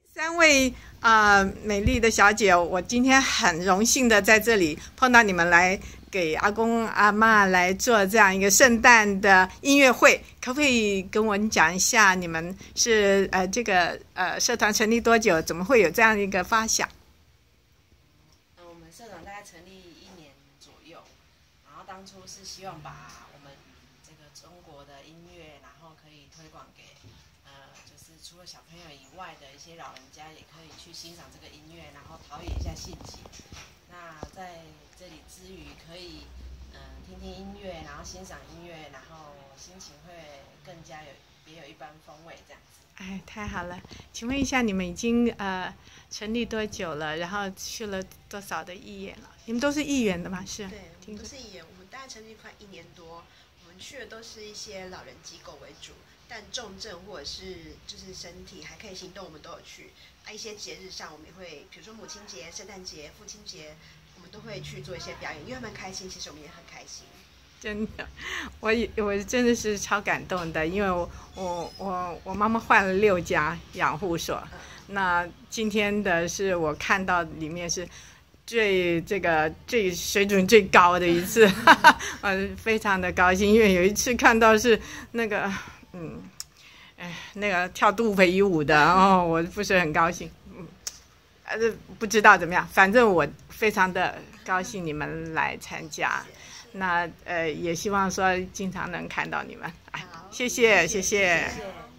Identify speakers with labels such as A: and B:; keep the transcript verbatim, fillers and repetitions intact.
A: 三位啊、呃、美丽的小姐，我今天很荣幸的在这里碰到你们，来给阿公阿嬷来做这样一个圣诞的音乐会，可不可以跟我讲一下你们是呃这个呃社团成立多久，怎么会有这样一个发想？
B: 嗯，我们社团大概成立一年左右，然后当初是希望把我们这个中国的音乐，然后可以推广给呃，就是除了小朋友以外的一些老人家，也可以去欣赏这个音乐，然后陶冶一下性情。那在这里之余，可以嗯、呃、听听音乐，然后欣赏音乐，然后心情会更加有别有一番风味这样子。
A: 哎，太好了！请问一下，你们已经呃成立多久了？然后去了多少的义演了？你们都是义演的吗？是。
C: 对，我们都是义演，我们大概成立快一年多。我们去的都是一些老人机构为主，但重症或者是就是身体还可以行动，我们都有去。啊，一些节日上，我们也会，比如说母亲节、圣诞节、父亲节，我们都会去做一些表演，因为他们开心，其实我们也很开心。
A: 真的，我我真的是超感动的，因为我我我我妈妈换了六家养护所，那今天的是我看到里面是最这个最水准最高的一次，我非常的高兴，因为有一次看到是那个嗯，哎那个跳肚皮舞的，哦，我不是很高兴，嗯，呃不知道怎么样，反正我非常的高兴你们来参加。那呃，也希望说经常能看到你们，哎，谢谢，谢谢。
B: 谢谢。